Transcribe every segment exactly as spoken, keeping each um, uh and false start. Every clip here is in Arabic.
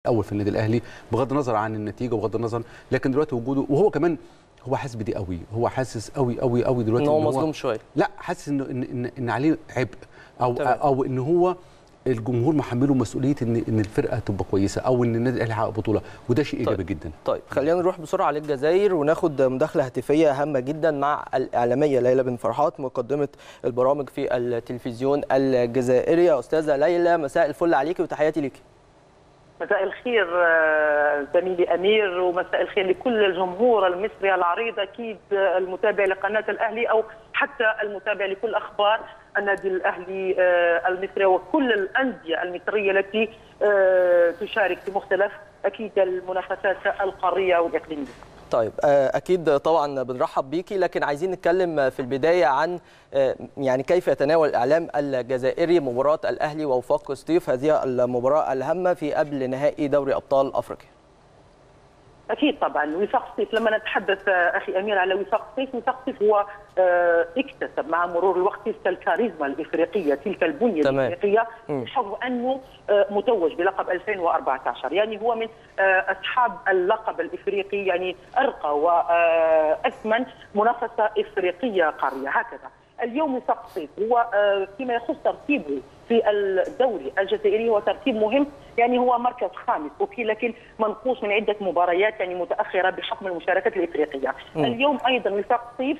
اول في النادي الاهلي بغض النظر عن النتيجه وبغض النظر، لكن دلوقتي وجوده وهو كمان هو حاسس بدي قوي، هو حاسس قوي قوي قوي دلوقتي ان هو مظلوم شويه. لا حاسس انه ان ان, إن عليه عبء او تمام. او ان هو الجمهور محمله مسؤوليه ان ان الفرقه تبقى كويسه او ان النادي الاهلي يحقق بطوله، وده شيء ايجابي طيب. جدا. طيب خلينا نروح بسرعه للجزائر وناخد مداخله هاتفيه هامه جدا مع الاعلاميه ليلى بن فرحات مقدمه البرامج في التلفزيون الجزائري. يا استاذه ليلى مساء الفل عليكي وتحياتي ليكي. مساء الخير زميلي امير، ومساء الخير لكل الجمهور المصري العريض، اكيد المتابع لقناه الاهلي او حتى المتابع لكل اخبار النادي الاهلي المصري وكل الانديه المصريه التي تشارك في مختلف اكيد المنافسات القاريه والاقليميه. طيب اكيد طبعا بنرحب بيكي، لكن عايزين نتكلم في البدايه عن يعني كيف يتناول الاعلام الجزائري مباراه الاهلي ووفاق سطيف، هذه المباراه الهامه في قبل نهائي دوري ابطال افريقيا. اكيد طبعا وفاق سطيف، لما نتحدث اخي امير على وفاق سطيف، وفاق سطيف هو اكتسب مع مرور الوقت تلك الكاريزما الافريقيه، تلك البنيه الافريقيه، بحكم انه متوج بلقب ألفين وأربعة عشر، يعني هو من اصحاب اللقب الافريقي، يعني ارقى واثمن منافسه افريقيه قاريه هكذا. اليوم وفاق سطيف هو فيما يخص ترتيبه في الدوري الجزائري هو ترتيب مهم، يعني هو مركز خامس اوكي، لكن منقوص من عده مباريات يعني متاخره بحكم المشاركات الافريقيه. م. اليوم ايضا وفاق سطيف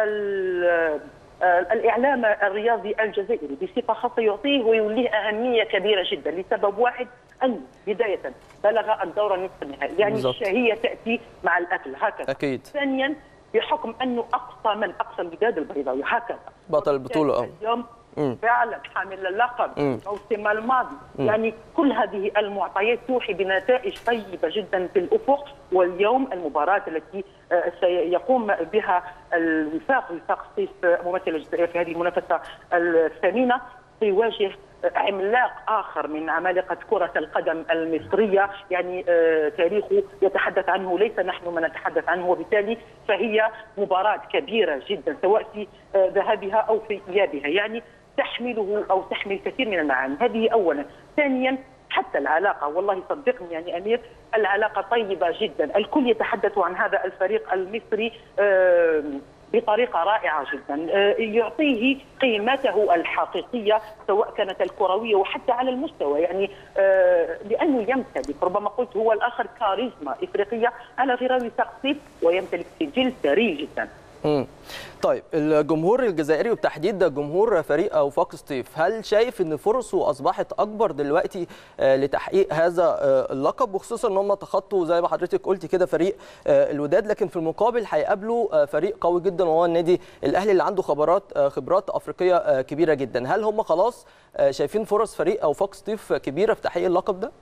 الاعلام الرياضي الجزائري بصفه خاصه يعطيه ويوليه اهميه كبيره جدا لسبب واحد، ان بدايه بلغ الدور النصف النهائي، يعني بالزبط. الشهيه تاتي مع الاكل هكذا. اكيد. ثانيا بحكم انه اقصى من اقصى الوداد البيضاوي هكذا بطل البطوله. اه اليوم مم. فعلا حامل اللقب الموسم الماضي، مم. يعني كل هذه المعطيات توحي بنتائج طيبه جدا في الافق. واليوم المباراه التي سيقوم بها الوفاق وفاق سطيف ممثل الجزائر في هذه المنافسه الثمينه سيواجه عملاق اخر من عمالقه كره القدم المصريه، يعني آه تاريخه يتحدث عنه، ليس نحن من نتحدث عنه، وبالتالي فهي مباراه كبيره جدا سواء في آه ذهابها او في ايابها، يعني تحمله او تحمل كثير من المعاني، هذه اولا. ثانيا حتى العلاقه، والله صدقني يعني امير العلاقه طيبه جدا، الكل يتحدث عن هذا الفريق المصري آه بطريقه رائعه جدا، يعطيه قيمته الحقيقيه سواء كانت الكرويه وحتى على المستوى، يعني لانه يمتلك، ربما قلت هو الاخر، كاريزما افريقيه على غرار وفاق سطيف، ويمتلك سجل ثري جدا. امم طيب الجمهور الجزائري وبتحديد جمهور فريق وفاق سطيف، هل شايف ان فرصه اصبحت اكبر دلوقتي لتحقيق هذا اللقب، وخصوصا ان هم تخطوا زي ما حضرتك قلتي كده فريق الوداد، لكن في المقابل هيقابلوا فريق قوي جدا وهو النادي الاهلي اللي عنده خبرات خبرات افريقيه كبيره جدا، هل هم خلاص شايفين فرص فريق وفاق سطيف كبيره في تحقيق اللقب ده؟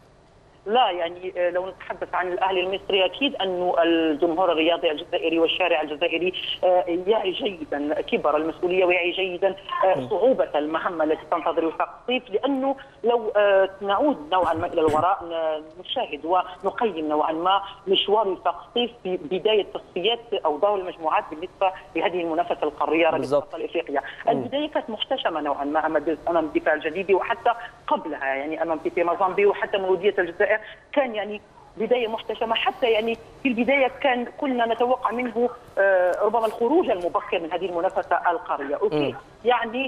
لا، يعني لو نتحدث عن الاهلي المصري اكيد انه الجمهور الرياضي الجزائري والشارع الجزائري يعي جيدا كبر المسؤوليه ويعي جيدا صعوبه المهمه التي تنتظر وفاق سطيف، لانه لو نعود نوعا ما الى الوراء نشاهد ونقيم نوعا ما مشوار وفاق سطيف في بدايه تصفيات او دور المجموعات بالنسبه لهذه المنافسه القاريه رابطه ابطال افريقيا. البدايه كانت محتشمه نوعا ما امام الدفاع الجديدي وحتى قبلها، يعني امام بيتي مازامبي وحتى مولوديه الجزائر كان يعني بدايه محتشمه، حتى يعني في البدايه كان كنا نتوقع منه آه ربما الخروج المبكر من هذه المنافسه القاريه، اوكي، م. يعني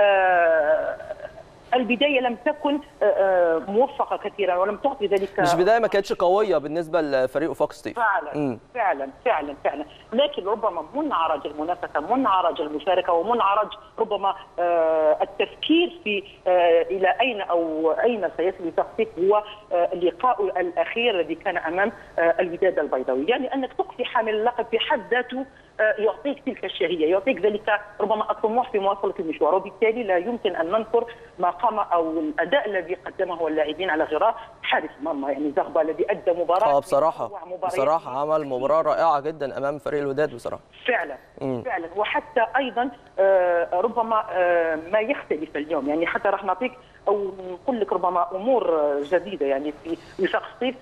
آه البدايه لم تكن آه موفقه كثيرا ولم تعطي ذلك، مش بدايه ما كانتش قويه بالنسبه لفريق وفاق سطيف فعلا م. فعلا فعلا فعلا لكن ربما منعرج المنافسه، منعرج المشاركه، ومنعرج ربما آه التفكير في آه الى اين او اين سيصل وفاق سطيف هو آه اللقاء الاخير الذي كان امام آه الوداد البيضاوي، يعني انك تقصي حامل اللقب في حد ذاته يعطيك تلك الشهيه، يعطيك ذلك ربما الطموح في مواصله المشوار، وبالتالي لا يمكن ان ننكر ما قام او الاداء الذي قدمه اللاعبين على غرار حارس المرمى، يعني زغبه الذي ادى مباراه اه بصراحه بصراحه عمل مباراه رائعه جدا امام فريق الوداد بصراحه فعلا مم. فعلا وحتى ايضا آه ربما آه ما يختلف اليوم، يعني حتى راح نعطيك او نقول لك ربما امور جديده يعني في وفاق سطيف،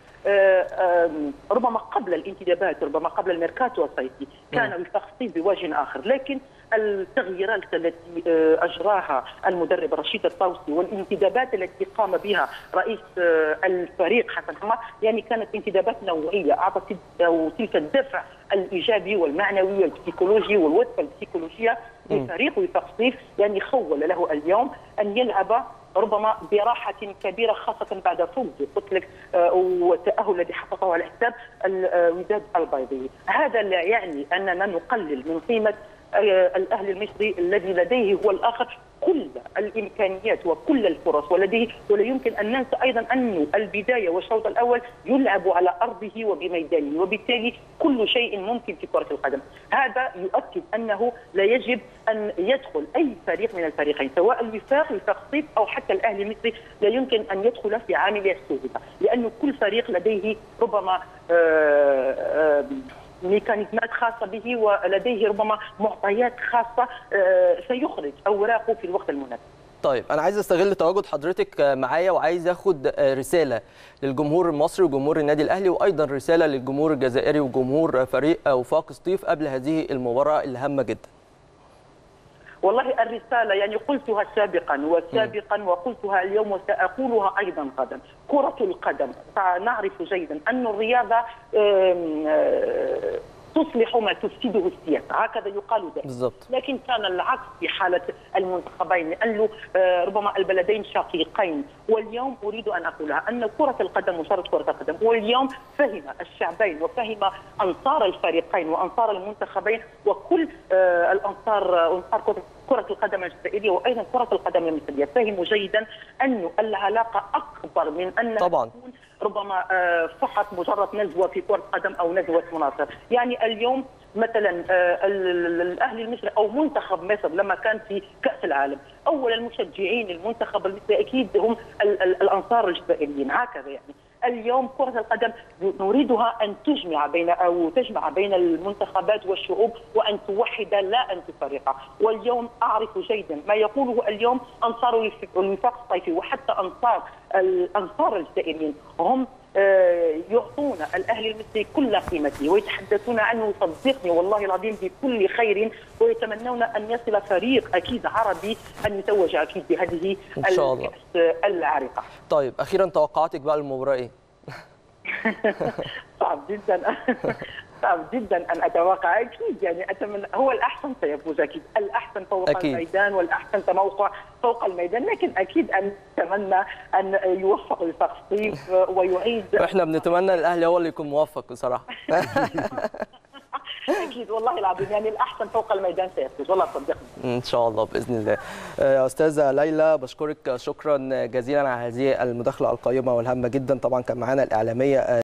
ربما قبل الانتدابات، ربما قبل الميركاتو الصيفي كان وفاق سطيف بوجه اخر، لكن التغييرات التي أجراها المدرب رشيد الطوسي والانتدابات التي قام بها رئيس الفريق حسن حمار، يعني كانت انتدابات نوعية أعطت تلك الدفع الإيجابي والمعنوي والبسيكولوجي والوثبة البسيكولوجية لفريق وفاق سطيف، يعني خول له اليوم أن يلعب ربما براحة كبيرة خاصة بعد فوزه قلت لك والتأهل الذي حققه على حساب الوداد البيضاوي. هذا لا يعني أننا نقلل من قيمة الأهلي المصري الذي لديه هو الآخر كل الإمكانيات وكل الفرص، ولديه ولا يمكن أن ننسى أيضا أن البداية والشوط الأول يلعب على أرضه وبميدانه، وبالتالي كل شيء ممكن في كرة القدم. هذا يؤكد أنه لا يجب أن يدخل أي فريق من الفريقين سواء الوفاق وفاق سطيف أو حتى الأهلي المصري، لا يمكن أن يدخل في عامل السهولة، لأن كل فريق لديه ربما آآ آآ ميكانيزمات خاصة به ولديه ربما معطيات خاصة سيخرج أوراقه في الوقت المناسب. طيب أنا عايز أستغل تواجد حضرتك معايا وعايز أخد رسالة للجمهور المصري وجمهور النادي الأهلي، وأيضا رسالة للجمهور الجزائري وجمهور فريق وفاق سطيف قبل هذه المباراة الهامة جدا. والله الرسالة يعني قلتها سابقا وسابقا وقلتها اليوم وسأقولها أيضا غدا. كرة القدم نعرف جيدا أن الرياضة تصلح ما تفسده السياسة، هكذا يقال ذلك بالضبط. لكن كان العكس في حالة المنتخبين، لأنه ربما البلدين شقيقين. واليوم أريد أن أقولها أن كرة القدم مجرد كرة القدم، واليوم فهم الشعبين وفهم أنصار الفريقين وأنصار المنتخبين وكل الأنصار أنصار كرة القدم الجزائرية وأيضا كرة القدم المصرية فهموا جيدا أن العلاقة أكبر من أن طبعا تكون ربما فقط مجرد نزوة في كرة قدم أو نزوة مناصر. يعني اليوم مثلا الأهلي المصري أو منتخب مصر لما كان في كأس العالم، أول المشجعين المنتخب المصري أكيد هم الأنصار الجزائريين، هكذا يعني. اليوم كرة القدم نريدها أن تجمع بين أو تجمع بين المنتخبات والشعوب وأن توحد لا أن تفرقها. واليوم أعرف جيدا ما يقوله اليوم أنصار الوفاق الصيفي وحتى أنصار الأنصار الجزائريين، هم يعطون الأهلي المصري كل قيمته ويتحدثون عنه صدقني والله العظيم بكل خير، ويتمنون أن يصل فريق أكيد عربي أن يتوج أكيد بهذه إن شاء الله العريقة. طيب أخيرا توقعاتك بقى للمباراة إيه؟ صعب جدا صعب جدا ان اتوقع، اكيد يعني اتمنى هو الاحسن سيفوز، اكيد الاحسن فوق أكيد. الميدان والاحسن تموقع فوق الميدان، لكن اكيد ان اتمنى ان يوفق وفاق سطيف ويعيد. واحنا بنتمنى الاهلي هو اللي يكون موفق بصراحه. اكيد والله العظيم يعني الاحسن فوق الميدان سيفوز والله صدقني. ان شاء الله باذن الله. يا استاذه ليلى بشكرك شكرا جزيلا على هذه المداخله القيمه والهامه جدا، طبعا كان معانا الاعلاميه